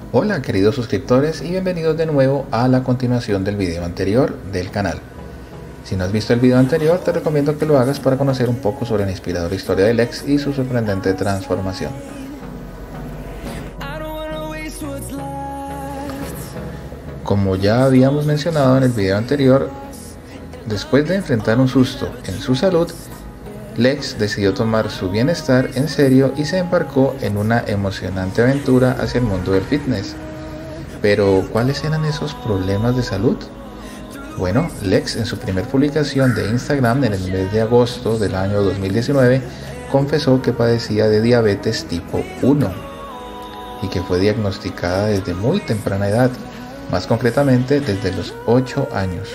Hola queridos suscriptores y bienvenidos de nuevo a la continuación del video anterior del canal. Si no has visto el video anterior, te recomiendo que lo hagas para conocer un poco sobre la inspiradora historia de Lex y su sorprendente transformación. Como ya habíamos mencionado en el video anterior, después de enfrentar un susto en su salud, Lex decidió tomar su bienestar en serio y se embarcó en una emocionante aventura hacia el mundo del fitness. Pero, ¿cuáles eran esos problemas de salud? Bueno, Lex en su primer publicación de Instagram en el mes de agosto del año 2019 confesó que padecía de diabetes tipo 1 y que fue diagnosticada desde muy temprana edad, más concretamente desde los 8 años.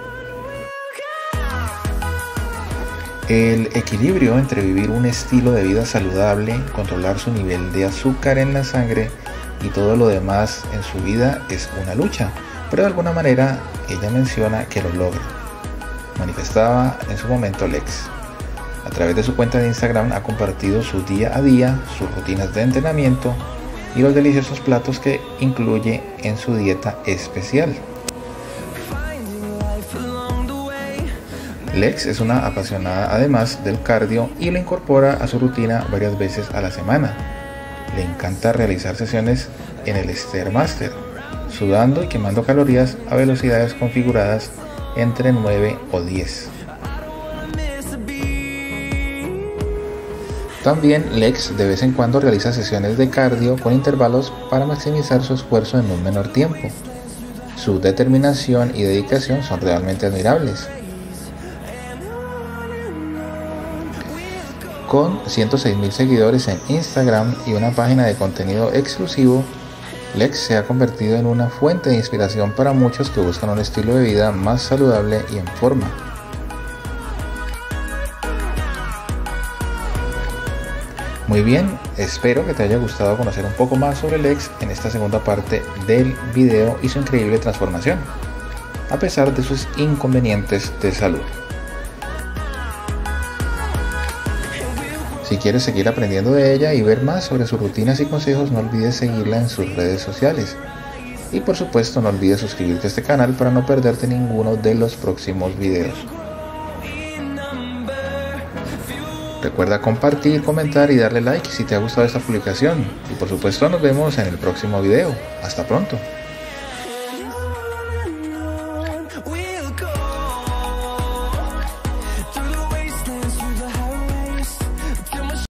El equilibrio entre vivir un estilo de vida saludable, controlar su nivel de azúcar en la sangre y todo lo demás en su vida es una lucha, pero de alguna manera ella menciona que lo logra, manifestaba en su momento Lex. A través de su cuenta de Instagram ha compartido su día a día, sus rutinas de entrenamiento y los deliciosos platos que incluye en su dieta especial. Lex es una apasionada además del cardio y lo incorpora a su rutina varias veces a la semana. Le encanta realizar sesiones en el Stairmaster, sudando y quemando calorías a velocidades configuradas entre 9 o 10. También Lex de vez en cuando realiza sesiones de cardio con intervalos para maximizar su esfuerzo en un menor tiempo. Su determinación y dedicación son realmente admirables. Con 106.000 seguidores en Instagram y una página de contenido exclusivo, Lex se ha convertido en una fuente de inspiración para muchos que buscan un estilo de vida más saludable y en forma. Muy bien, espero que te haya gustado conocer un poco más sobre Lex en esta segunda parte del video y su increíble transformación, a pesar de sus inconvenientes de salud. Si quieres seguir aprendiendo de ella y ver más sobre sus rutinas y consejos, no olvides seguirla en sus redes sociales. Y por supuesto no olvides suscribirte a este canal para no perderte ninguno de los próximos videos. Recuerda compartir, comentar y darle like si te ha gustado esta publicación. Y por supuesto nos vemos en el próximo video. Hasta pronto.